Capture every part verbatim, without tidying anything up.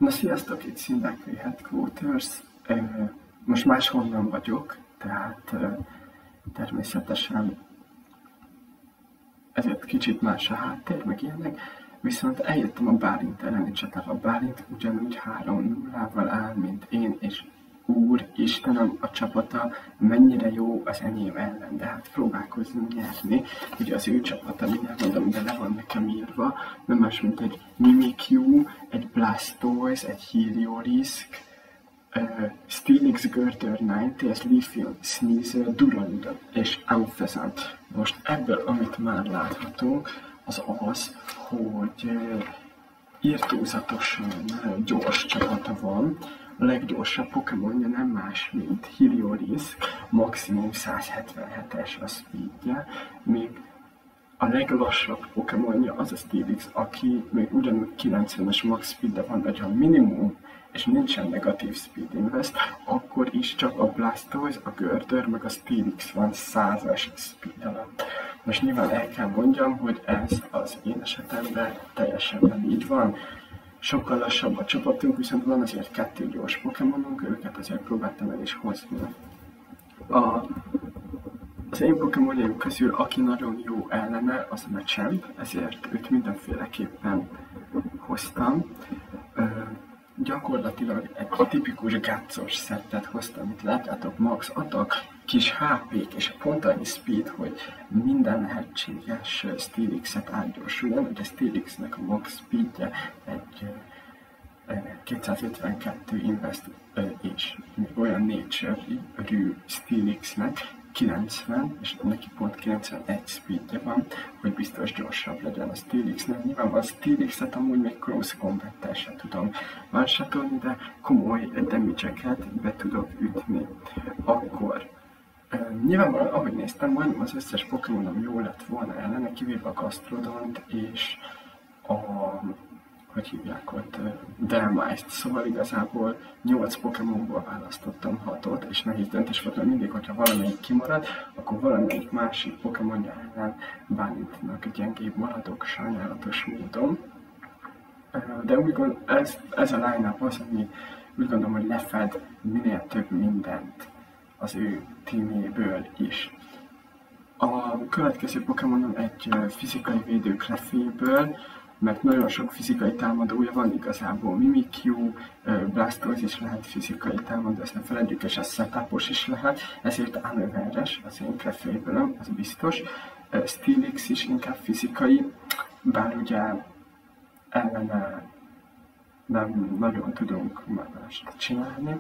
Na sziasztok, itt Szindák Headquarters. Most máshonnan vagyok, tehát természetesen ezért kicsit más a háttér, meg ilyenek, viszont eljöttem a Bálint elleni csatára. A Bálint ugyanúgy három nullával áll, mint én, és úr, Istenem, a csapata mennyire jó az enyém ellen, de hát próbálkozzunk nyerni. Ugye az ő csapata, mindjárt mondom, de le van nekem írva, nem más, mint egy Mimikyu, egy Blastoise, egy Heliolisk, uh, Steelix, Girder, Ninetales, Leafeon, Sneasel, Duraludon és Amphaisant. Most ebből, amit már láthatunk, az az, hogy uh, irtózatosan uh, gyors csapata van. A leggyorsabb Pokémonja nem más, mint Heliolisk, maximum száz hetvenhetes a speedje, míg a leglassabb Pokémonja az a Steelix, aki még ugyanúgy kilencvenes max speed-de van, de ha minimum és nincsen negatív speed invest, akkor is csak a Blastoise, a Girder meg a Steelix van százas speed alatt. Most nyilván el kell mondjam, hogy ez az én esetemben teljesen nem így van. Sokkal lassabb a csapatunk, viszont van azért kettő gyors Pokémonunk, őket azért próbáltam el is hozni. A, az én Pokémonjaim közül, aki nagyon jó ellene, az a Machamp, ezért őt mindenféleképpen hoztam. Ö, gyakorlatilag egy tipikus gáccos szettet hoztam, amit látjátok, max attack, kis há pék és pont annyi speed, hogy minden lehetséges Steelix-et átgyorsuljon. Ugye Steelix-nek a max speedje egy kétszázötvenkettő invest és még olyan nature-rű Steelix-nek kilencven, és neki pont kilencvenegy speedje van, hogy biztos gyorsabb legyen a Steelix-nek. Nyilván a Steelix-et amúgy még cross combat-tel sem tudom vansatolni, de komoly damage-eket be tudok ütni. Akkor Uh, nyilvánvalóan, ahogy néztem, majdnem az összes Pokémonom jó lett volna ellene, kivéve a Gastrodont és a, hogy hívják ott, uh, Delmized, szóval igazából nyolc Pokémonból választottam hatot, és nehéz döntés volt, mert mindig, hogyha valamelyik kimarad, akkor valamelyik másik Pokémonja ellen Bálintnak gyengébb maradok sajnálatos módon. Uh, de úgy gondolom, ez, ez a line-up az, ami úgy gondolom, hogy lefed minél több mindent az ő tíméből is. A következő Pokémonom egy fizikai védő Clefairből, mert nagyon sok fizikai támadója van igazából. Mimikyu, Blastoise is lehet fizikai támadó, ezt ne feledjük, és a setupos is lehet, ezért unöveres az én Clefairből, az biztos. Steelix is inkább fizikai, bár ugye ellene nem nagyon tudunk mást csinálni.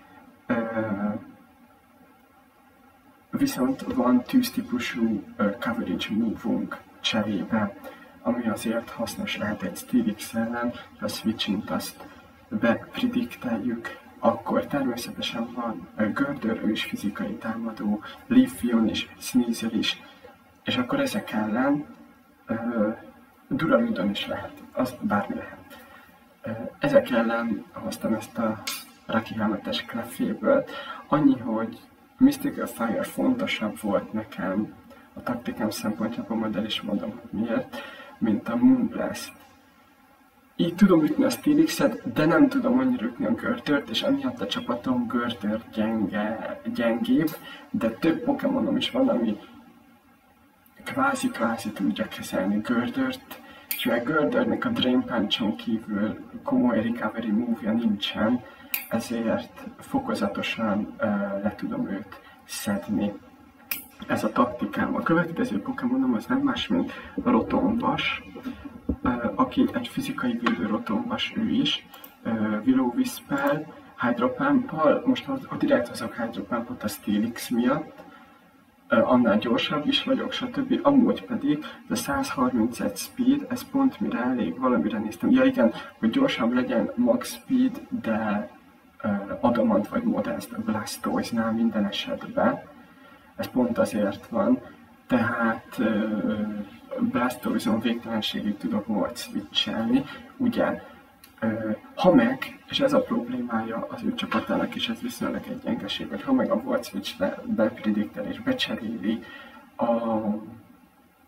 Viszont van tűztípusú uh, coverage move-unk cserébe, ami azért hasznos lehet egy Steelix ellen, ha a switching azt bepredikteljük, akkor természetesen van uh, Girder, ő is fizikai támadó, Leafeon is, Sneasel is, és akkor ezek ellen uh, Duraludon is lehet, az bármi lehet. Uh, ezek ellen hoztam ezt a Rocky Helmetes Clefairből, annyi, hogy Mystical Fire fontosabb volt nekem a taktikám szempontjából, majd el is mondom, hogy miért, mint a Moonblast. Így tudom ütni a Steelix-et, de nem tudom annyira ütni a Girdert, és emiatt a csapatom Girder gyenge, gyengébb, de több Pokémonom is van, ami kvázi-kvázi tudja kezelni Girdert, és mivel Girdernek a Drain Punch-on kívül komoly recovery move-ja nincsen, ezért fokozatosan uh, le tudom őt szedni. Ez a taktikám. A következő Pokémonom az nem más, mint a Rotombash, uh, aki egy fizikai védő Rotombash ő is, uh, Will-O-Wisp-el, Hydro Pump-al, most ha direkt hozok Hydro Pumpot a Steelix miatt, uh, annál gyorsabb is vagyok, stb. Amúgy pedig a száz harmincegy speed, ez pont mire elég, valamire néztem. Ja igen, hogy gyorsabb legyen max speed, de uh, Adamant vagy Modest a Blastoise-nál minden esetben. Ez pont azért van, tehát uh, Blastoise-on végtelenségig tudok volt switchelni, ugye, uh, ha meg, és ez a problémája az ő csapatának is, ez viszonylag egy gyengeség, hogy ha meg a volt switch beprediktel és becseréli a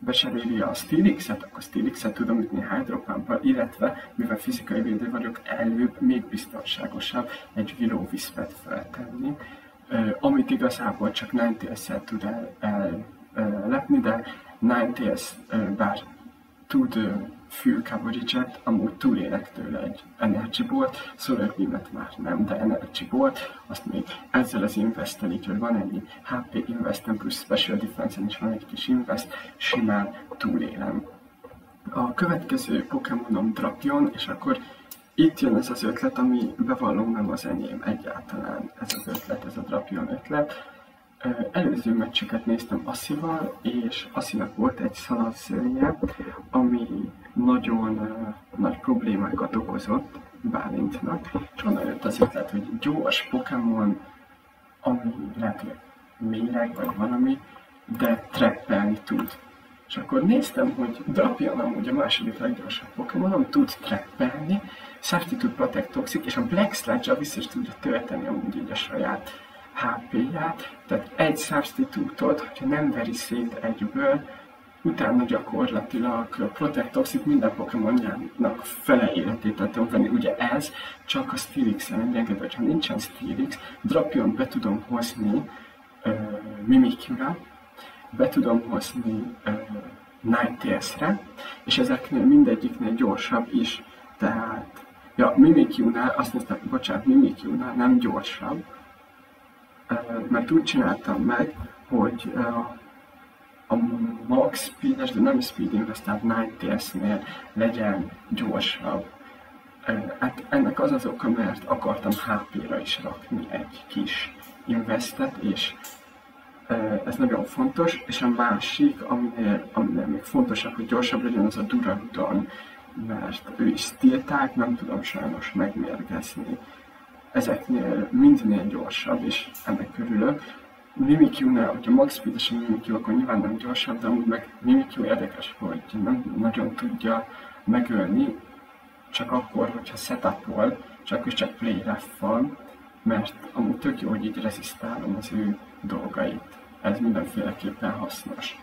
becseréli a Steelix-et, akkor Steelix-et tudom ütni Hydro-Pump-al, illetve mivel fizikai védő vagyok, előbb még biztonságosabb egy Willow Wisp-et feltenni, amit igazából csak Ninetales-szel tud el, el, el lepni, de Ninetales bár tud full coverage-et, amúgy túlélek tőle egy Energy Bolt, Solar Beam-et már nem, de Energy Bolt, azt még ezzel az invest-tel, így, hogy van ennyi há pé investem, plusz Special Defense-en is van egy kis invest, simán túlélem. A következő Pokémonom Drapion, és akkor itt jön ez az ötlet, ami bevallom nem az enyém egyáltalán, ez az ötlet, ez a Drapion ötlet. Előző meccseket néztem Asszival, és Asszinak volt egy szanaszője, ami nagyon uh, nagy problémákat okozott Bálintnak, és onnan jött az ötlet, hogy gyors Pokémon, ami lehet, hogy méreg vagy valami, de trappelni tud. És akkor néztem, hogy Drapion amúgy a második leggyorsabb Pokémonom, tud trappelni, Substitute Protect Toxic, és a Black Sludge-a vissza is tudja tölteni amúgy így a saját há pé-ját, tehát egy substitutot, hogyha nem veri szét egyből, utána gyakorlatilag Protect Toxic minden Pokémonjának fele életét tudom venni. Ugye ez csak a Steelix-en engedve, hogyha nincsen Steelix, Drapion be tudom hozni uh, Mimikyu-ra, be tudom hozni uh, Ninetales-re, és ezeknél mindegyiknél gyorsabb is, tehát ja, Mimikyu-nál, azt néztem, bocsánat, Mimikyu-nál nem gyorsabb, mert úgy csináltam meg, hogy a max speed-es, de nem speed invest, tehát Ninetales-nél legyen gyorsabb. Hát ennek az az oka, mert akartam há pé-ra is rakni egy kis investet, és ez nagyon fontos, és a másik, aminél, aminél még fontosabb, hogy gyorsabb legyen, az a Duraludon, mert ő is tilták, nem tudom sajnos megmérgezni. Ezeknél mindnél gyorsabb, és ennek örülök. Mimikyu-nál, hogyha max speed-es a Mimikyu, akkor nyilván nem gyorsabb, de amúgy meg Mimikyu érdekes, hogy nem nagyon tudja megölni, csak akkor, hogyha setupol, és akkor is csak play ref van, mert amúgy tök jó, hogy így rezisztálom az ő dolgait. Ez mindenféleképpen hasznos.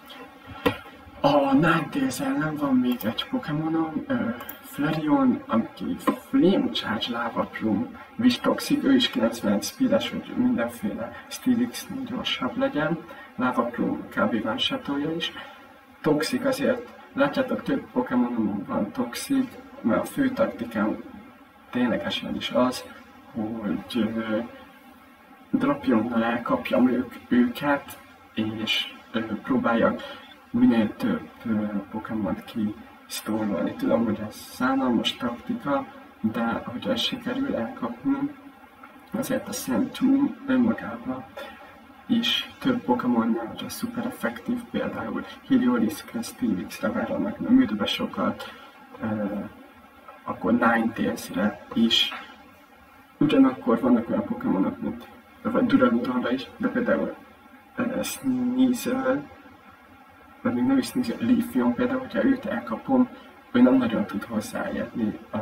A Ninetales ellen van még egy Pokémonom, uh, Flareon, aki Flame Charge Lava Plume, Wish Toxic, ő is kilencvenegy speedes, hogy mindenféle Steelix-nél gyorsabb legyen. Lava Plume kb. One-shotolja is. Toxic azért, látjátok, több Pokémonom van Toxic, mert a fő taktikám ténylegesen is az, hogy uh, Drapionnal elkapjam ők, őket, és uh, próbáljak minél több uh, Pokémont kisztólolni. Tudom, hogy ez szánalmas taktika, de hogyha ez sikerül elkapni, azért a Centrum önmagában is több Pokémonnál, hogy a szuper effektív, például Helioliskra, Steelix-re vár annak nem üdbe sokat, uh, akkor Ninetales-re is. Ugyanakkor vannak olyan Pokémonok, mint vagy Duraludonra is, de például uh, Sneasel, vagy még nem is Sneasel, Leafeon például, hogyha őt elkapom, ő nem nagyon tud hozzáérni a,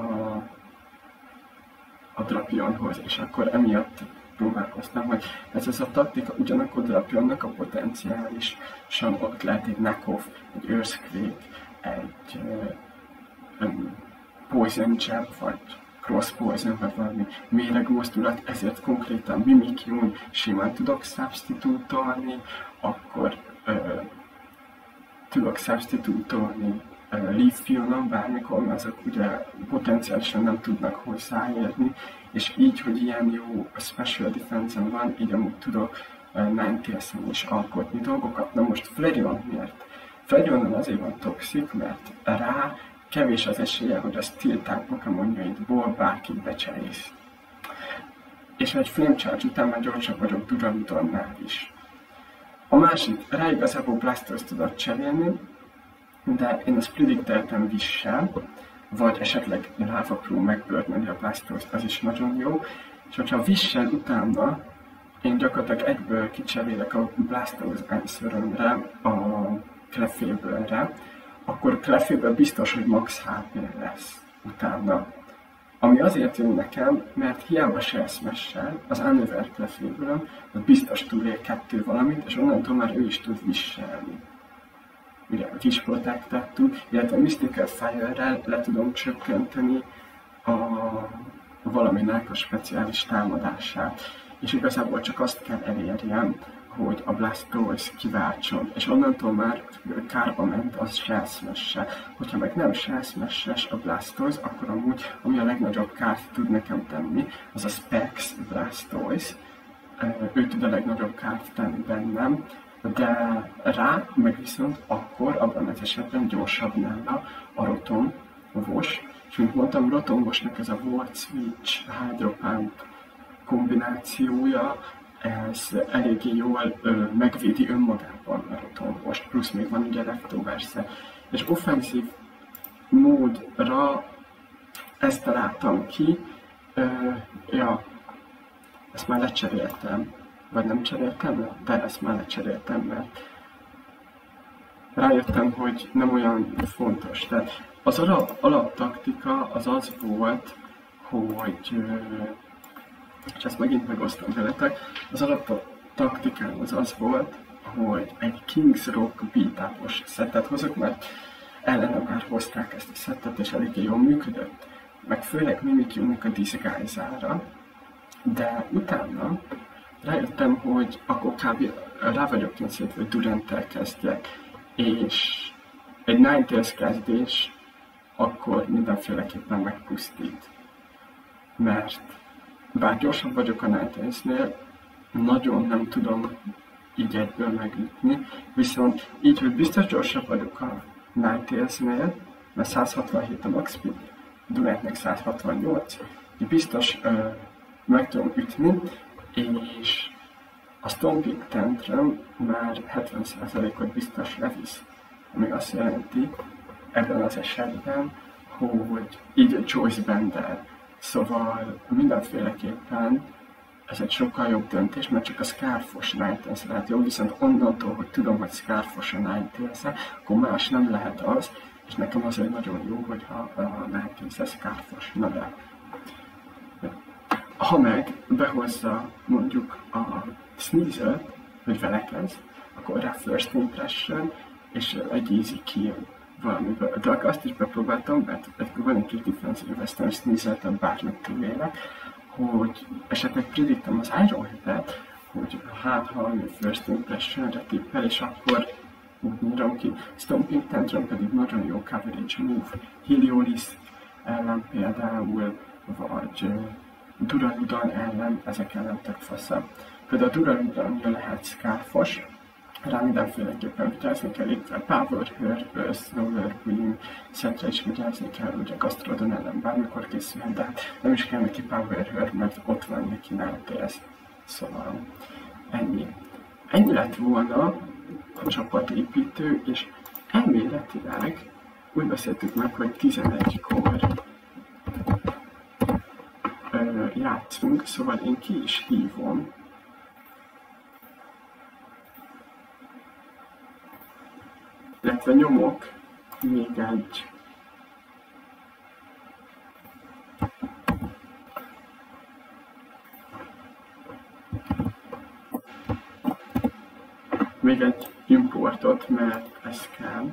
a Drapionhoz, és akkor emiatt próbálkoztam, hogy ez az a taktika, ugyanakkor Drapionnak a potenciálisan ott lehet egy Knockoff, egy Earthquake, egy uh, um, Poison Jab, vagy Cross Poison, vagy valami méreg mozdulat, ezért konkrétan Mimikyu-n simán tudok substitutolni, akkor uh, tudok substitutolni uh, Leafeonon bármikor, mert azok ugye potenciálisan nem tudnak hozzáérni, és így, hogy ilyen jó Special Defense-en van, így amúgy tudok uh, Ninetales-en is alkotni dolgokat. Na most Flareon miért? Flareonon azért van Toxic, mert rá kevés az esélye, hogy a Steel-type Pokémonjaidból bárkit becserész. És egy Flame Charge után már gyorsabb vagyok Duraludonnál is. A másik, rá igazából Blastoise tudod cserélni, de én azt predikteltem Wish-sel, vagy esetleg Lava Plume megbörnöli a Blastoise-t, az is nagyon jó. És hogyha Wish-sel utána én gyakorlatilag egyből kicserélek a Blastoise Answer-ömre, a Clefable-re, akkor Clefable biztos, hogy max há pé lesz utána. Ami azért jó nekem, mert hiába Shell Smash-sel, az Unöver Clefable-öm, az biztos túlél kettő valamit, és onnantól már ő is tud viselni. ugye Wish Protected-tud, illetve Mystical Fire-rel le tudom csökkenteni a valaminek a speciális támadását. És igazából csak azt kell elérjem, hogy a Blastoise kiváltson, és onnantól már kárba ment az Shell Smash-se. Hogyha meg nem Shell Smash-es a Blastoise, akkor amúgy, ami a legnagyobb kárt tud nekem tenni, az a Specs Blastoise. Ő tud a legnagyobb kárt tenni bennem, de rá meg viszont akkor abban az esetben gyorsabb nála a Rotom-vos. És mint mondtam, Rotom-vosnak ez a Volt Switch Hydro Pump kombinációja, ez eléggé jól ö, megvédi önmagában a Rotom-vost, plusz még van ugye Leftoverse. És offenzív módra ezt találtam ki, ö, ja, ezt már lecseréltem, vagy nem cseréltem le, de ezt már lecseréltem, mert rájöttem, hogy nem olyan fontos. Tehát az alap, alaptaktika az az volt, hogy, és ezt megint megosztom veletek, az alaptaktikám az az volt, hogy egy King's Rock beat-upos szettet hozok, mert ellene már hozták ezt a szettet, és eléggé jól működött, meg főleg Mimikyu-nak a Disguise-ára, de utána rájöttem, hogy akkor kb. Rá vagyok kényszerítve, hogy Durant-tel kezdjek, és egy Ninetales kezdés akkor mindenféleképpen megpusztít. Mert bár gyorsabb vagyok a Ninetales-nél, nagyon nem tudom így egyből megütni, viszont így, hogy biztos gyorsabb vagyok a Ninetales-nél, mert száz hatvanhét a max speed, Durantnek száz hatvannyolc, így biztos ö, meg tudom ütni, és a Stomping Tantrum már hetven százalékot biztos levisz, ami azt jelenti ebben az esetben, hogy így egy Choice Bender. Szóval mindenféleképpen ez egy sokkal jobb döntés, mert csak a Scarfos Ninetales lehet jó, viszont onnantól, hogy tudom, hogy Scarfos a Ninetales-e, akkor más nem lehet az, és nekem azért nagyon jó, hogyha a Ninetales Scarfos. Na de, ha meg behozza mondjuk a Sneasel-t, hogy vele kezd, akkor rá First Impression, és egy easy kill valamiből. De azt is bepróbáltam, mert van egy kis defensive western Sneasel-t, bármit túlélek, hogy esetleg prediktem az Iron Head-et, hogy hát ha valami First Impression-re tippel, és akkor úgy nyírom ki. Stomping Tantrum pedig nagyon jó coverage move. Heliolisk ellen például, vagy Duraludon ellen, ezek ellen tök fasza. Például a Duraludonja lehet Scarfos, rá mindenféleképpen vigyázni kell, itt a Power Herb, Snower Beam szetre is vigyázni kell, ugye Gastrodon ellen bármikor készülhet, de hát nem is kell neki Power Herb, mert ott van neki Ninetales. Szóval ennyi. Ennyi lett volna a csapatépítő, és elméletileg úgy beszéltük meg, hogy tizenegykor ö, játszunk, szóval én ki is hívom. Illetve nyomok még egy még egy importot, mert ez kell.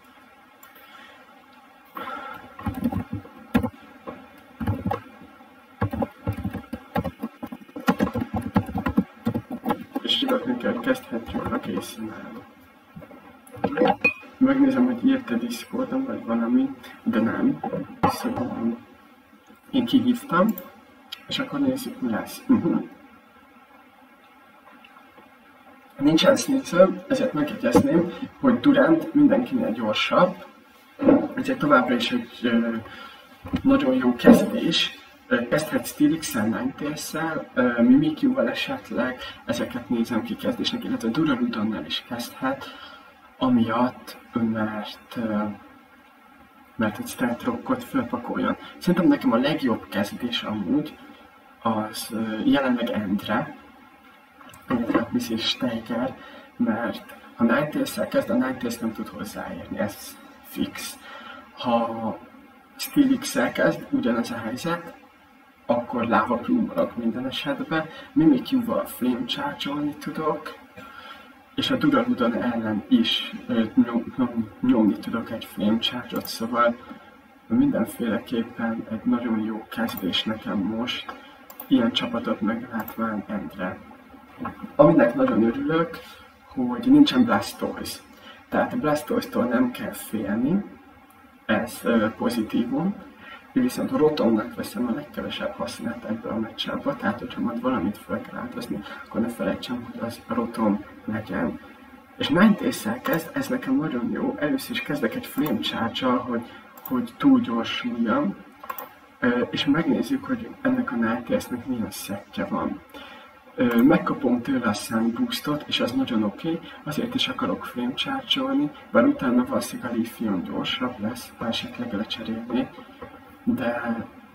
És iratni kell, kezdhetjük a készen. Megnézem, hogy írt a Discordon, vagy valami, de nem. Szóval én kihívtam, és akkor nézzük, mi lesz. Uh-huh. Nincsen Sneasel, ezért megjegyezném, hogy Durant mindenkinél gyorsabb. Ezért továbbra is egy ö, nagyon jó kezdés. Kezdhet Steelix-el, Ninetales-szel, Mimikyu-val esetleg, ezeket nézem ki kezdésnek, illetve Duraludonnal is kezdhet. Amiatt, mert, mert egy Stealth Rockot fölpakoljon. Szerintem nekem a legjobb kezdés amúgy az jelenleg Endre, illetve Missy Steiger, mert ha Ninetales-szel kezd, a Ninetales nem tud hozzáérni, ez fix. Ha Steelix-szel kezd, ugyanez a helyzet, akkor Lava Plume-olok minden esetben, Mimikyu-val Flame Charge-olni tudok, és a Duraludon ellen is nyom, nyom, nyomni tudok egy flame charge-ot, szóval mindenféleképpen egy nagyon jó kezdés nekem most, ilyen csapatot meglátván Endre. Aminek nagyon örülök, hogy nincsen Blastoise. Tehát a Blastoise-tól nem kell félni, ez uh, pozitívum, viszont a Rotomnak veszem a legkevesebb hasznát ebből a meccsába, tehát hogyha majd valamit fel kell áldozni, akkor ne felejtsem, hogy az a Rotom legyen. És Ninetales-szel kezd, ez nekem nagyon jó, először is kezdek egy Flame Charge-al, hogy, hogy túl gyorsuljam, uh, és megnézzük, hogy ennek a Ninetales-nek milyen szettje van. Megkapom tőle a Sun Boostot, és az nagyon oké, okay. Azért is akarok Flame Charge-olni, bár utána valószínűleg a Leafeon gyorsabb lesz, ha esetleg lecserélni, de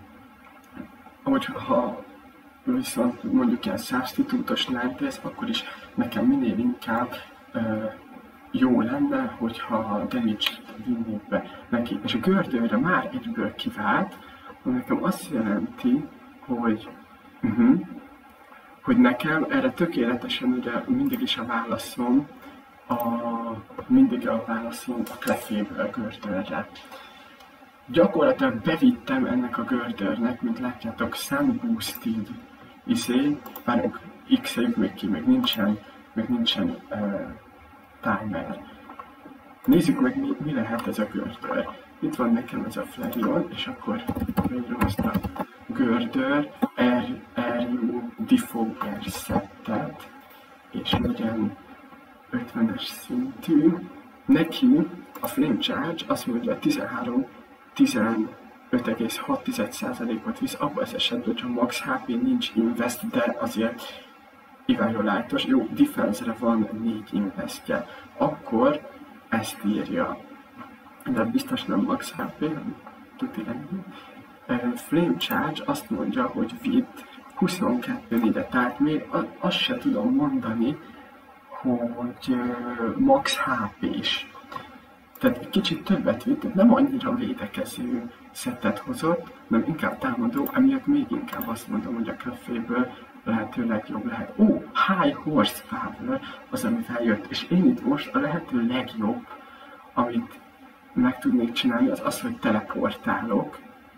hogyha viszont mondjuk ilyen substitute-os Ninetales, akkor is nekem minél inkább uh, jó lenne, hogyha damage-t vinnék be neki. És a gördőre már egyből kivált, hogy nekem azt jelenti, hogy uh-huh, hogy nekem erre tökéletesen ugye mindig is a válaszom, a, mindig a válaszom a Clefable gördőre. Gyakorlatilag bevittem ennek a gördőrnek, mint látjátok, Sun Boosted izé, várunk, X-eljük még ki, még nincsen, még nincsen uh, timer. Nézzük meg, mi, mi lehet ez a gördőr. Itt van nekem ez a Flareon, és akkor végül azt a gördőr, er u Defogger szettet, és legyen ötvenes szintű. Neki a Flame Charge azt mondja tizenhárom tizenöt egész hat százalékot visz, abban az esetben, hogy a max há pé nincs invest, de azért evaluátos, jó, defense-re van négy investje, akkor ezt írja. De biztos nem max há pé, nem tuti ennyi. Flame Charge azt mondja, hogy vitt huszonkettő négyet, tehát még azt se tudom mondani, hogy max há pés. Tehát egy kicsit többet vitt, nem annyira védekező szettet hozott, nem inkább támadó, emiatt még inkább azt mondom, hogy a Clefable lehetőleg jobb lehet. Ó, oh, High Horsepower az, amivel jött, és én itt most a lehető legjobb, amit meg tudnék csinálni, az az, hogy teleportálok.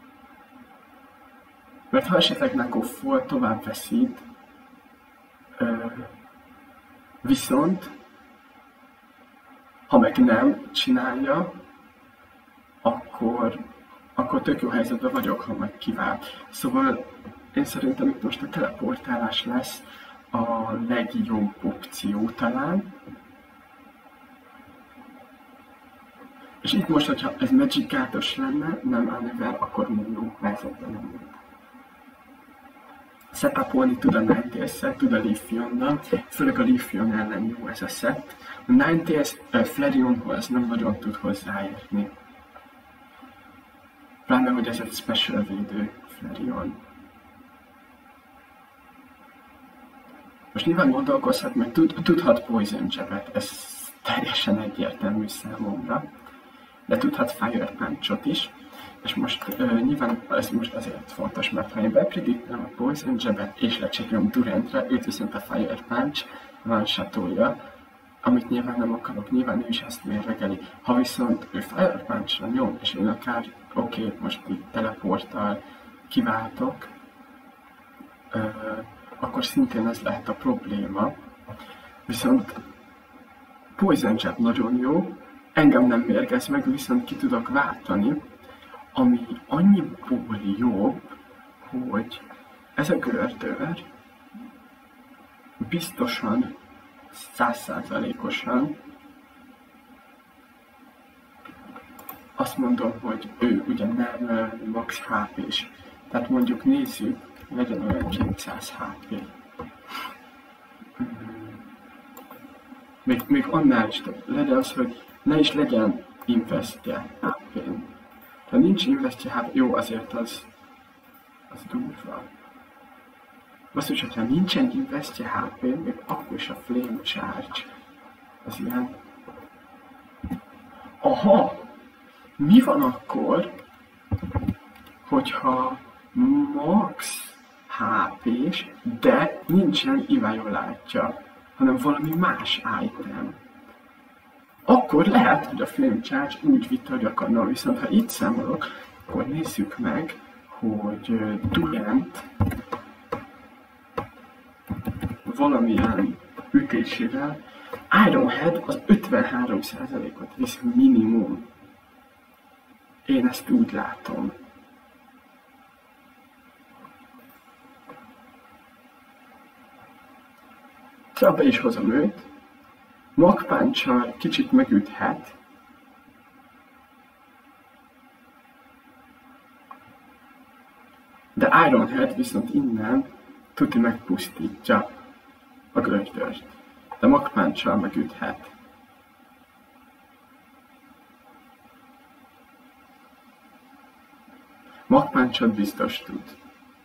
Mert ha esetleg Nagoffol tovább veszít, viszont ha meg nem csinálja, akkor, akkor tök jó helyzetben vagyok, ha meg kivált. Szóval én szerintem itt most a teleportálás lesz a legjobb opció talán. És itt most, hogyha ez Magikarp-os lenne, nem Aniver, akkor még jó helyzetben nem volt. Setupolni tud a Ninetales-szel, tud a Leafeonnal, főleg a Leafeon ellen jó ez a set. A Ninetales uh, Flareonhoz nem nagyon tud hozzáérni. Pláne, hogy ez egy special védő Flareon. Most nyilván gondolkozhat, mert tud, tudhat Poison Jab-et, ez teljesen egyértelmű számomra. De tudhat Fire Punch-ot is. És most uh, nyilván ez most azért fontos, mert ha én beprediktem a Poison Jab-et és lecsekelem Durantre, őt viszont a Fire Punch van satója, amit nyilván nem akarok, nyilván ő is ezt mérlegeli. Ha viszont ő Fire Punch-ra nyom, és én akár, oké, okay, most így teleporttal kiváltok, uh, akkor szintén ez lehet a probléma. Viszont Poison Jab nagyon jó, engem nem mérgez meg, viszont ki tudok váltani, ami annyiból jobb, hogy ez a gördőr biztosan, száz százalékosan azt mondom, hogy ő ugye nem max há pés. Tehát mondjuk nézzük, legyen olyan kétszáz há pé. Még, még annál is több. Legyen az, hogy ne is legyen investje há pén. Ha nincs investje há pé, jó, azért az, az durva. Basszus, hogyha nincsen investje há pé, még akkor is a Flame Charge. Az ilyen... Aha! Mi van akkor, hogyha max há pés, de nincsen Evaluate-ja? hanem valami más item. Akkor lehet, hogy a flame charge úgy vitte, hogy akarna, viszont ha itt számolok, akkor nézzük meg, hogy Durant valamilyen ütésével Ironhead az ötvenhárom százalékot visz minimum. Én ezt úgy látom. Szóval be is hozom őt. Mach Punch-sal kicsit megüthet. De Ironhead viszont innen tuti megpusztítja a gördört. De Mach Punch-sal megüthet. Mach Punch-ot biztos tud.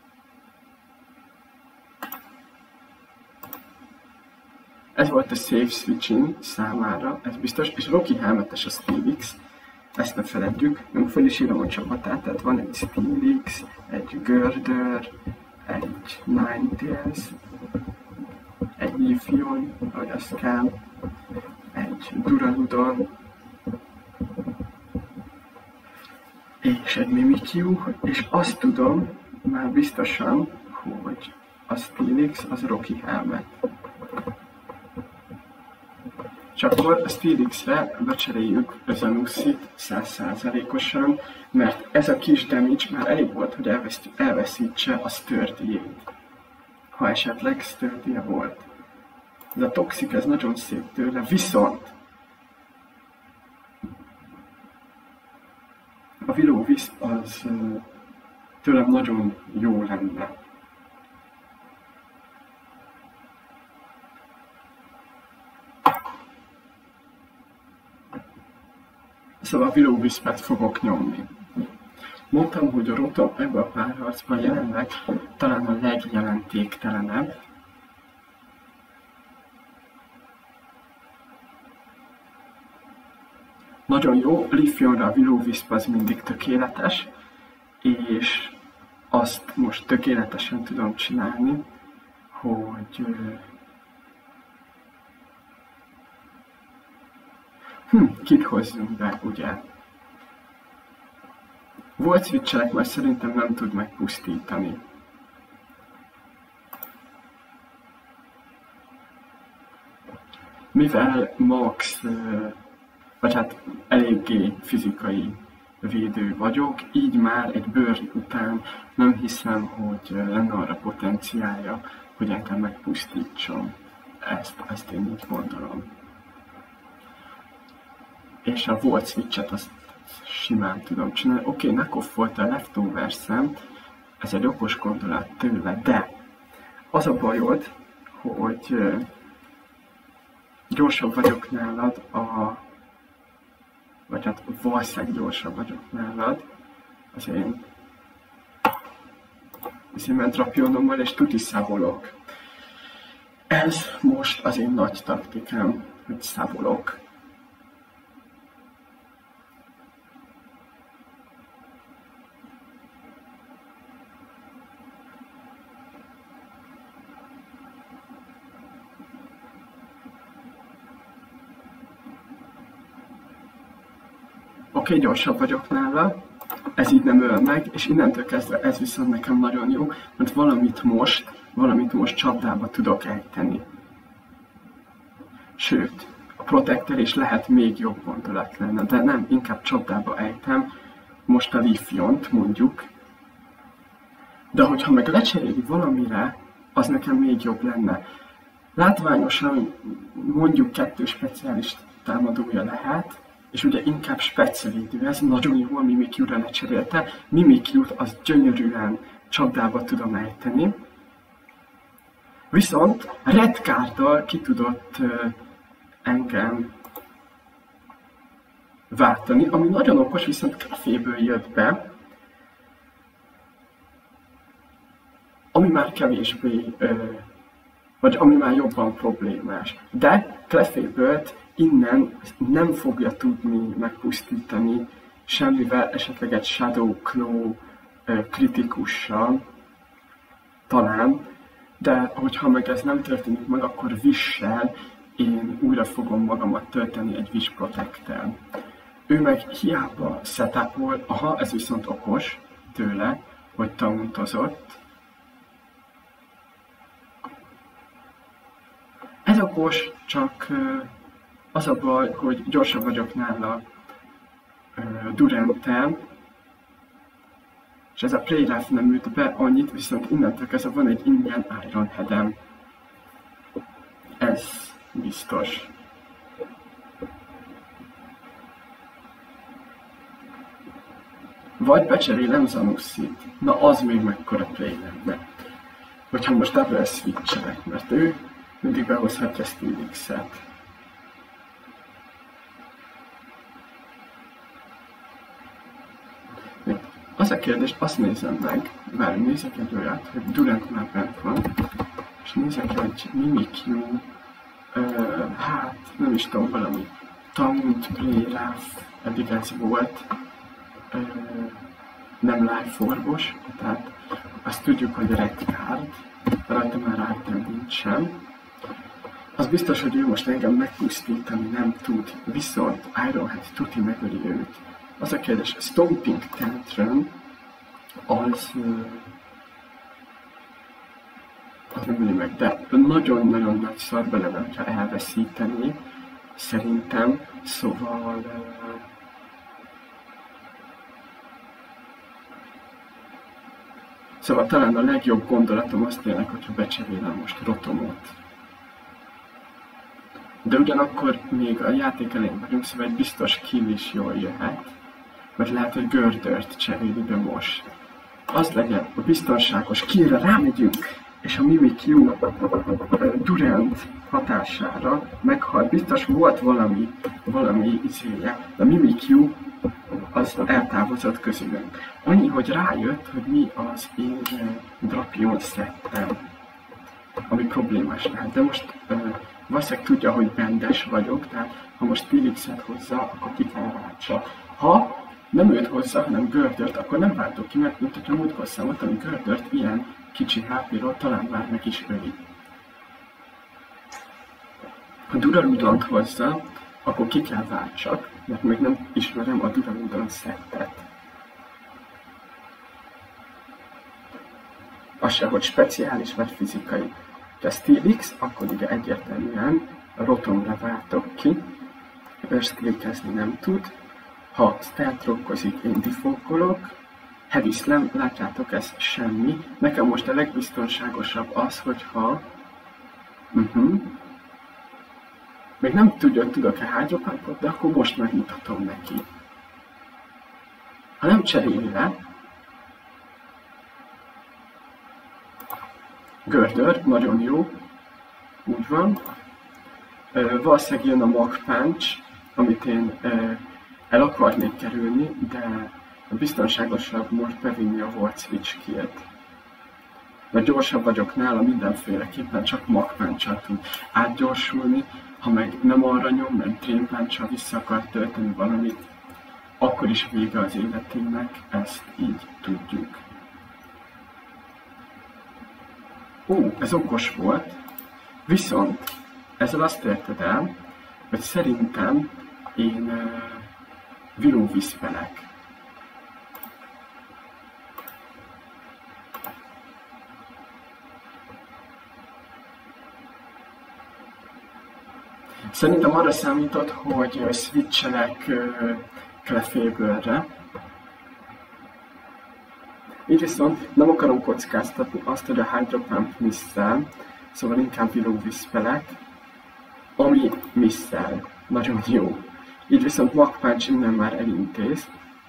Ez volt a safe switching számára, ez biztos, és Rocky Helmetes a Steelix, ezt ne feledjük, nem fel is írom a csapatát, tehát van egy Steelix, egy Girder, egy Ninetales, egy Leafeon, ahogy azt kell, egy Duraludon, és egy Mimikyu, és azt tudom már biztosan, hogy a Steelix az Rocky Helmet. És akkor a Steelix-re becseréljük Zanussit száz százalékosan, mert ez a kis damage már elég volt, hogy elveszítse a sturdy-ét, ha esetleg sturdy volt. Ez a Toxic, ez nagyon szép tőle, viszont a Will-O-Wisp az tőlem nagyon jó lenne. Szóval a Will-O-Wispet fogok nyomni. Mondtam, hogy a Rotom ebben a párharcban jelenleg talán a legjelentéktelenebb. Nagyon jó, Leafeonra a Will-O-Wisp az mindig tökéletes, és azt most tökéletesen tudom csinálni, hogy Hm, kit hozzunk be, ugye? Volt switchelek, mert szerintem nem tud megpusztítani. Mivel Max, vagy hát eléggé fizikai védő vagyok, így már egy burn után nem hiszem, hogy lenne arra potenciálja, hogy engem megpusztítson. Ezt, ezt én így gondolom. És a volt switchet azt simán tudom csinálni. Oké, okay, Nakov volt a leftover szem, ez egy okos gondolat tőle, de az a bajod, hogy gyorsabb vagyok nálad, a, vagy hát valószínűleg gyorsabb vagyok nálad az én Zimentrapionommal, és tuti szabolok. Ez most az én nagy taktikám, hogy szabolok. Oké, okay, gyorsabb vagyok nála, ez így nem öl meg, és innentől kezdve ez viszont nekem nagyon jó, mert valamit most, valamit most csapdába tudok ejteni. Sőt, a Protector is lehet még jobb gondolat lenne, de nem, inkább csapdába ejtem, most a Leafeont mondjuk, de hogyha meg lecseréli valamire, az nekem még jobb lenne. Látványosan mondjuk kettő speciális támadója lehet, és ugye inkább specialidő, ez nagyon jó a Mimikyu-ra lecserélte. Mimikyu-t az gyönyörűen csapdába tudom ejteni. Viszont Red Card-dal ki tudott uh, engem váltani, ami nagyon okos, viszont Cleféből jött be, ami már kevésbé, uh, vagy ami már jobban problémás. De Cleféből innen nem fogja tudni megpusztítani semmivel, esetleg egy Shadow Claw uh, kritikussal, talán, De hogyha meg ez nem történik meg, akkor vissel én újra fogom magamat tölteni egy Wish Protect-tel. Ő meg hiába setupol, aha, ez viszont okos tőle, hogy tauntozott. Ez okos, csak az a baj, hogy gyorsabb vagyok nála Durant-tel, és ez a Playlife nem üt be annyit, viszont innentől kezdve van egy ingyen Iron Head-em. Ez biztos. Vagy becserélem Zanussit. Na az még mekkora play lenne. Hogyha most double switch-elek, mert ő mindig behozhatja Steelix-et. Az a kérdés, azt nézem meg, várj, nézek egy olyat, hogy Durant már bent van, és nézek egy Mimikyu, uh, hát nem is tudom, valami Taunt, Playlife, eddig ez volt, uh, nem live orvos, tehát azt tudjuk, hogy Red Card, rajta már item nincsen. Az biztos, hogy ő most engem megpusztítani nem tud, viszont Ironhead tuti megöli őt. Az a kérdés, Stomping Tantrum, az, az nem öli meg, de nagyon-nagyon nagy szarba lenne, hogyha elveszíteni, szerintem, szóval szóval talán a legjobb gondolatom az tényleg, hogyha becserélem most Rotomot. De ugyanakkor még a játék elején vagyunk, szóval egy biztos kill is jól jöhet, mert lehet, hogy Gördört cseréli be most. Az legyen a biztonságos killre rámegyünk, és a Mimikyu Durant hatására meghal. Biztos volt valami, valami izéje, de a Mimikyu az eltávozott közülünk. Annyi, hogy rájött, hogy mi az én Drapion szettem, ami problémás lehet. De most uh, valószínűleg tudja, hogy bendes vagyok, tehát ha most Steelix-et hozza, akkor ki kell váltsa. Ha nem őt hozza, hanem Gördört, akkor nem váltok ki, mert mint hogyha múltkor számoltam, hogy Gördört ilyen kicsi há pé-ról talán már meg is öli. Ha Duraludont hozza, akkor ki kell váltsak, mert még nem ismerem a Duraludon szettet. Az se, hogy speciális vagy fizikai. Ha Steelix, akkor ugye egyértelműen a Rotomra váltok ki, Earthquake-ezni nem tud. Ha stealth rockozik, én defogolok. Heavy Slam, látjátok, ez semmi. Nekem most a legbiztonságosabb az, hogyha... Uh-huh. Még nem tudja, hogy tudok-e hydropumpot, de akkor most megmutatom neki. Ha nem cseréli le, Gördör, nagyon jó, úgy van. Uh, valószínűleg jön a Mach Punch, amit én uh, el akarnék kerülni, de a biztonságosabb most bevinni a Volt Switch killt. Mert gyorsabb vagyok nála mindenféleképpen, csak Mach Punch-sal tud átgyorsulni, ha meg nem arra nyom, mert Drain Punch-sal vissza akar tölteni valamit, akkor is vége az életének, ezt így tudjuk. Ó, ez okos volt, viszont ezzel azt érted el, hogy szerintem én uh, Will-O-Wisp-elek. Szerintem arra számított, hogy switchelek uh, Clefable-re. Így viszont nem akarom kockáztatni azt, hogy a Hydro Pump misszel, szóval inkább Will-O-Wisp-elek, ami misszel. Nagyon jó. Így viszont Mach Punch innen már elintéz.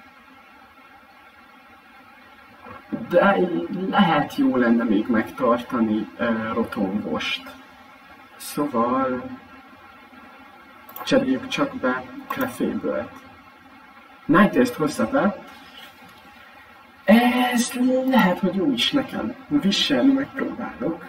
De lehet jó lenne még megtartani uh, Rotomvost. Szóval cseréljük csak be Clefable-t. Ninetales-t hozza be. Ez lehet, hogy jó is nekem. Viselni megpróbálok.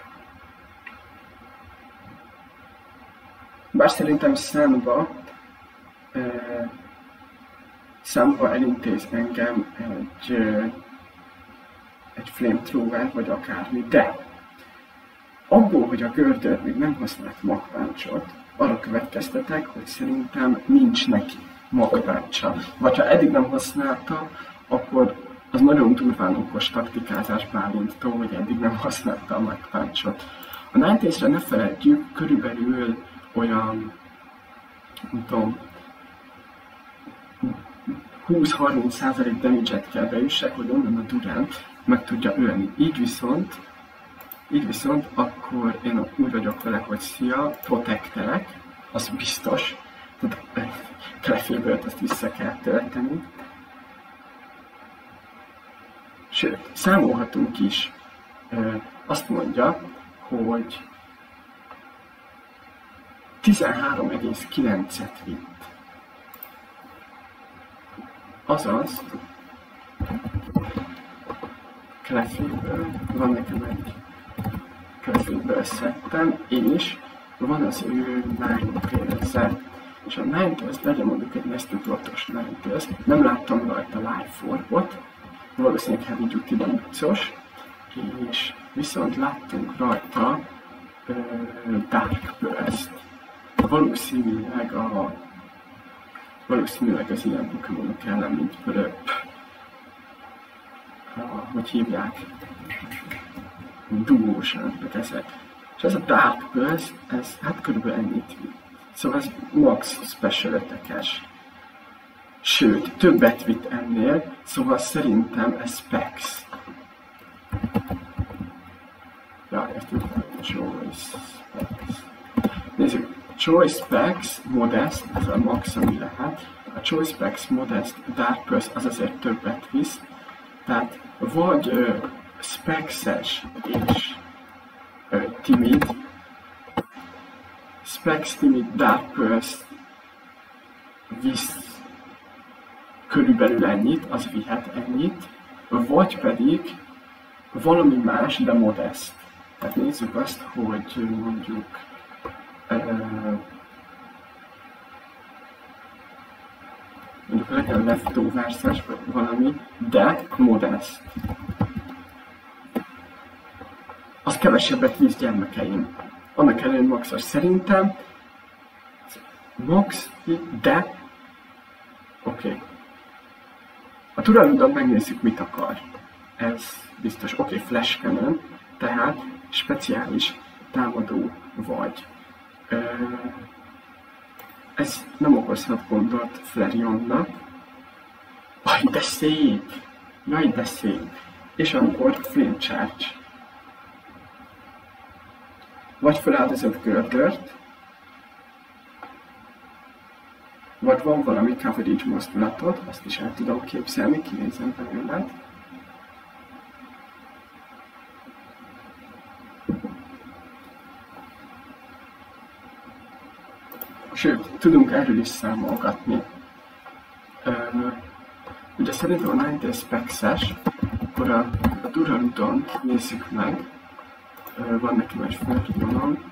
Bár szerintem Sunba uh, Sunba elintéz engem egy, uh, egy flamethrower vagy akármi, de Abból, hogy a gördör még nem használt magpáncsot, arra következtetek, hogy szerintem nincs neki magpáncsa. Vagy ha eddig nem használta, akkor az nagyon durván okos taktikázás Bálinttól, hogy eddig nem használta a magpáncsot. A Ninetales-re ne feledjük, körülbelül olyan, nem tudom, húsz-harminc százalék damage-et kell beüssek, hogy onnan a Durant meg tudja ölni. Így viszont, így viszont akkor én úgy vagyok vele, hogy szia, protectelek, az biztos, tehát Clefairből ezt vissza kell tölteni. Sőt, számolhatunk is. Azt mondja, hogy tizenhárom egész kilencet vitt. Azaz, Clefairből, van nekem egy Clefairből szettem, és van az ő Ninetales-e. És a Ninetales, legyen mondjuk egy Nestutoltos Ninetales, nem láttam rajta Life Orbot, valószínűleg Heavy Duty lucos, és viszont láttunk rajta uh, Dark Burst. Valószínűleg a valószínűleg az ilyen Pokémonok ellen, mint Pröp, hogy hívják, dugósanak ezek. És ez a Dark Burst, ez hát körülbelül ennyit vitt. Szóval ez max special attack-es. Sőt, többet vitt ennél, szóval szerintem ez Specs. Ja, értük, Choice Specs. Nézzük, Choice Specs, Modest, ez a max, ami lehet. A Choice Specs, Modest, Dark Burst az azért többet visz. Tehát vagy ö, Specs-es és ö, Timid, Specs, Timid, Dark Burst visz körülbelül ennyit, az vihet ennyit, vagy pedig valami más, de modest. Tehát nézzük azt, hogy mondjuk uh, mondjuk legyen leftovers-es, vagy valami, de modest. Az kevesebbet visz, gyermekeim. Annak ellenére maxos. Szerintem max, de oké. Okay. A Duraludon megnézzük, mit akar. Ez biztos. Oké, okay, Flash Cannon, tehát speciális támadó vagy. Ez nem okozhat gondot Flareonnak. Aj, de szép! Jaj, de szép! És akkor Flame Charge. Vagy feláldozott Gördört, vagy van valami coverage mozdulatod, azt is el tudom képzelni, kinézem belőled. Sőt, tudunk erről is számolgatni. Uh, ugye szerintem a Ninetales Specs-es, akkor a, a Duraludon nézzük meg. Uh, van nekem egy felhívonom.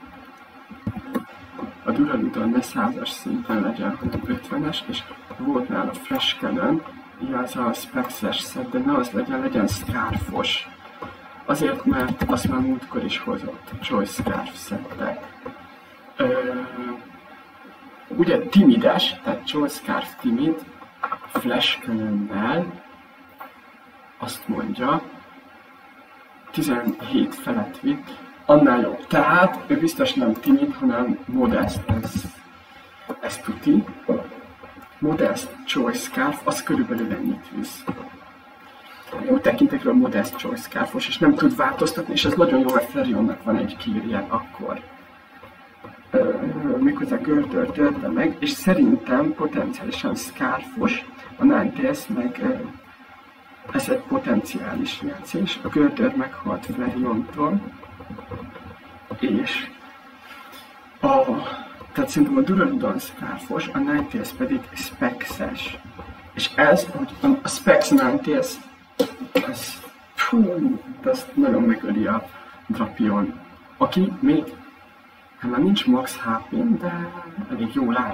A Duraludon ne százas szinten legyen, hanem ötvenes, és volt nála Flash Cannon, az a Specs-es set, de ne az legyen, legyen Scarfos. Azért, mert azt már múltkor is hozott Choice Scarf szettek. Uh, ugye timides, tehát Choice Scarf timid, Flash Cannonnel, azt mondja, tizenhét felett vitt, annál jobb. Tehát ő biztos nem timid, hanem modest, ez, ez tuti. Modest Choice Scarf, az körülbelül ennyit visz. Úgy tekintek rá a Modest Choice Scarfos, és nem tud változtatni, és ez nagyon jó, mert Flareonnak van egy kírje akkor. Méghozzá Gördör törte meg, és szerintem potenciálisan Scarfos, a Ninetales meg ez egy potenciális jelzés. A Gördör meghalt Flareontól, és a, tehát szerintem a Duraludon Scarfos, a Ninetales pedig Specs-es. És ez, hogy a Specs Ninetales, ez, fú, azt nagyon megöli a Drapion, aki még hát már nincs max há pé-n, de elég jól áll.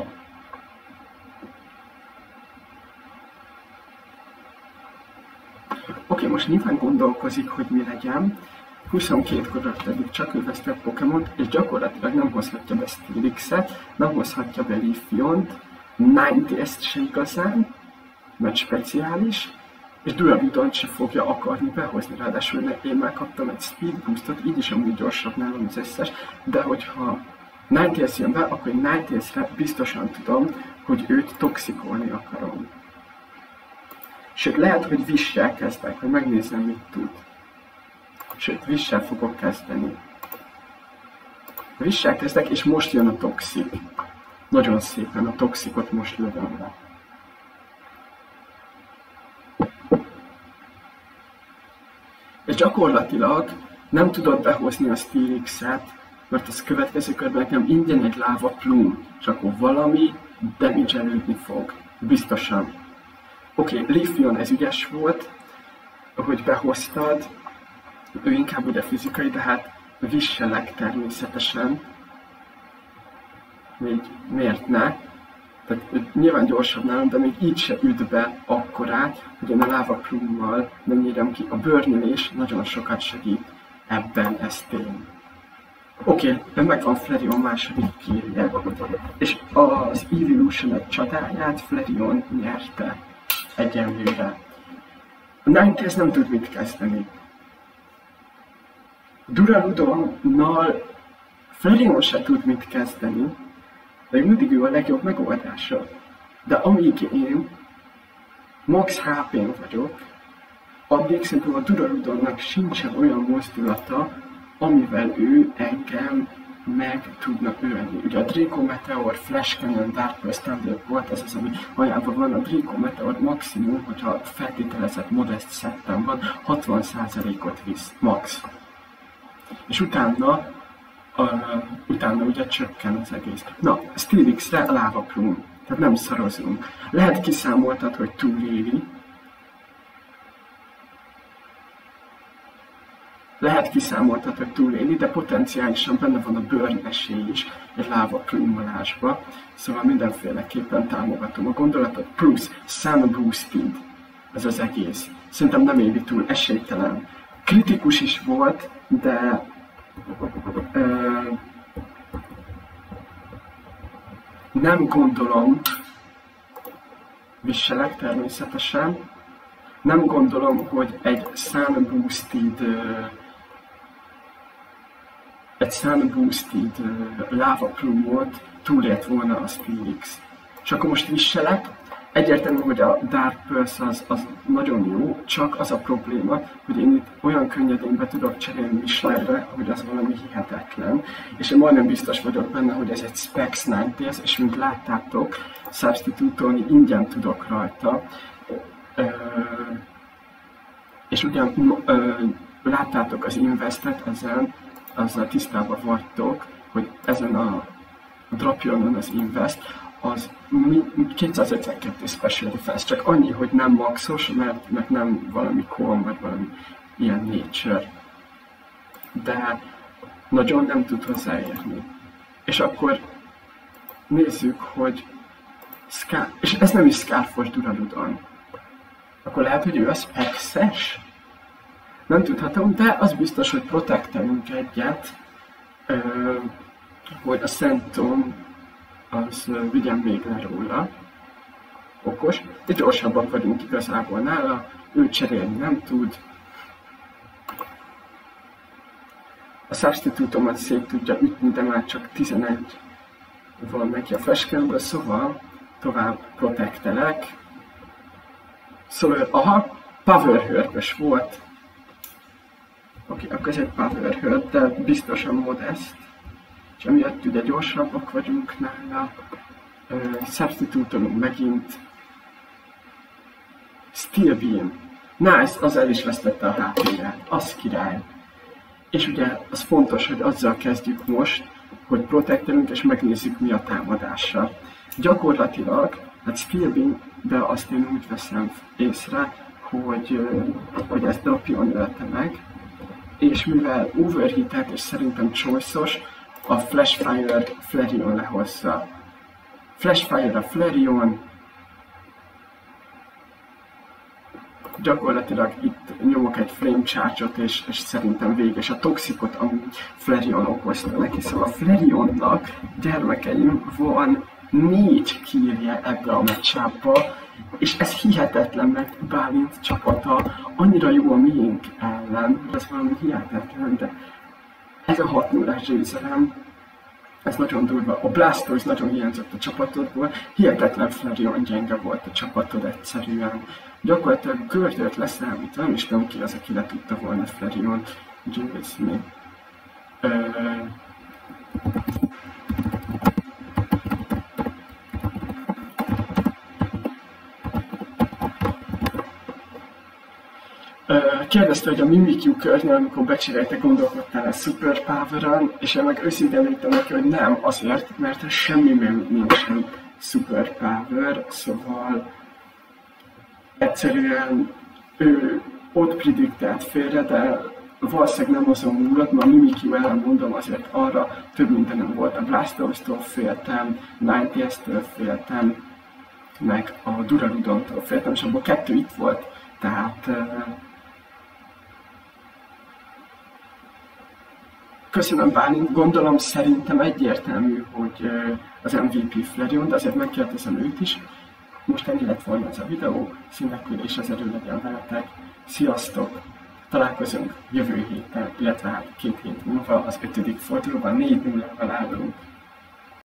Oké, most nyilván gondolkozik, hogy mi legyen. huszonkét korokig csak ő vesztett Pokémont, és gyakorlatilag nem hozhatja be Steelix-et, nem hozhatja be Leafeon-t, Ninetales-t se igazán, mert speciális, és Duraludont se fogja akarni behozni, ráadásul én megkaptam egy Speed Boostot, így is amúgy gyorsabb nálam az összes, de hogyha Ninetales jön be, akkor egy Ninetales-re biztosan tudom, hogy őt toxikolni akarom. Sőt, lehet, hogy Wish-sel kezdek, hogy megnézem, mit tud. Sőt, Wish-sel fogok kezdeni. Wish-sel kezdek, és most jön a Toxic. Nagyon szépen a Toxicot most lövöm le. És gyakorlatilag nem tudod behozni a Steelix-et, mert az következő körben nekem ingyen egy Lava Plume, és akkor valami damage-elődni fog. Biztosan. Oké, okay, Leafeon ez ügyes volt, ahogy behoztad, ő inkább ugye fizikai, de hát Wish-selek természetesen. Még miért ne? Tehát nyilván gyorsabb nálam, de még így se üt be akkorát, hogy én a Lava Plume-mal nem nyírem ki. A bőrnyelés nagyon sokat segít ebben, ez tény. Oké, okay, megvan Flareon második kérje, és az Evolution csatáját Flareon nyerte egyenlőre. A Ninetales nem tud mit kezdeni. Duraludonnal Flareon se tud mit kezdeni, de mindig ő a legjobb megoldása. De amíg én max há pén vagyok, addig szerintem a Duraludonnak sincsen olyan mozdulata, amivel ő engem meg tudna ölni. Ugye a Draco Meteor, Flash Cannon, Dark Pulse, Thunderbolt volt, ez az, ami hajában van. A Draco Meteor maximum, hogyha feltételezett modest szettem van, hatvan százalékot visz, max. És utána, uh, utána ugye csökken az egész. Na, Steelix-re Lava Plume, tehát nem szarozunk. Lehet kiszámoltad, hogy túléli. Lehet kiszámoltad, hogy túléli, de potenciálisan benne van a burn esély is egy Lava Plume-olásba. Szóval mindenféleképpen támogatom a gondolatot. Plusz Sun Boosted, ez az egész. Szerintem nem éli túl, esélytelen. Kritikus is volt, de ö, nem gondolom, viselek természetesen, nem gondolom, hogy egy Sun Boosted egy Sun Boosted uh, Lava Plume-ot túlélt volna a Steelix. És akkor most viselek, egyértelmű, hogy a Dark Pulse az, az nagyon jó, csak az a probléma, hogy én itt olyan könnyedén be tudok cserélni Wishlerre, hogy az valami hihetetlen. És én majdnem biztos vagyok benne, hogy ez egy Specs Ninetales, és mint láttátok, substitutolni ingyen tudok rajta. Uh, és ugyan uh, láttátok az Investet ezen, azzal tisztában vagytok, hogy ezen a Drapionon az Invest, az kétszázötvenkettő Special Defense, csak annyi, hogy nem maxos, mert, mert nem valami Calm, vagy valami ilyen Nature. De nagyon nem tud hozzáérni. És akkor nézzük, hogy Scar... és ez nem is Scarfos Duraludon. Akkor lehet, hogy ő a Specs-es? Nem tudhatom, de az biztos, hogy protektelünk egyet, ö, hogy a Szenton az ö, vigyen még le róla. Okos. És gyorsabbak vagyunk igazából nála, ő cserélni nem tud. A substitutomat szét tudja ütni, de már csak tizenegy van neki a Flash-ből, szóval tovább protektelek. Szóval, aha, Power Herb-ös volt. Oké, okay, akkor ez egy Power Herb, de biztosan modest. És emiatt ugye gyorsabbak vagyunk nála. Uh, Substitutolunk megint. Steel Beam. Nice, az el is vesztette a há pé-ját. Az király. És ugye az fontos, hogy azzal kezdjük most, hogy protektelünk és megnézzük, mi a támadása. Gyakorlatilag, hát Steel Beam, de azt én úgy veszem észre, hogy, hogy ezt Drapion ölte meg, és mivel overheated és szerintem choice-os, a Flashfire Flareon lehozza. Flashfire a Flareon, gyakorlatilag itt nyomok egy flame charge-ot, és, és szerintem véges. A toxikot, ami Flareon okozta neki. Szóval a Flareonnak, gyermekeim, van négy killje ebbe a meccsába, és ez hihetetlen, mert Bálint csapata annyira jó a miénk ellen, ez valami hihetetlen, de ez a hat nullás győzelem, ez nagyon durva. A Blastoise nagyon hiányzott a csapatodból, hihetetlen Flareon gyenge volt a csapatod egyszerűen. Gyakorlatilag Gördőt leszámítva, nem is tudom ki az, aki le tudta volna Flareon győzni. Ö... Kérdezte, hogy a Mimikyu körnél, amikor becserélte, gondolkodtál a Superpower-on, és én meg őszintén mondtam neki, hogy nem, azért, mert semmi nincsen Superpower, szóval egyszerűen ő ott prediktált félre, de valószínűleg nem azon múlott, mert a Mimikyu ellen mondom, azért arra több mindenem volt. A Blastoise-tól féltem, Ninetales-től féltem, meg a Duraludon-tól féltem, és abból kettő itt volt, tehát köszönöm Bálint, gondolom szerintem egyértelmű, hogy az em vé pé Flareon, de azért megkérdezem őt is. Most ennyi lett volna ez a videó, színekül és az erő legyen veletek. Sziasztok! Találkozunk jövő héten, illetve hát két hét múlva az ötödik fordulóban négy nullával állunk.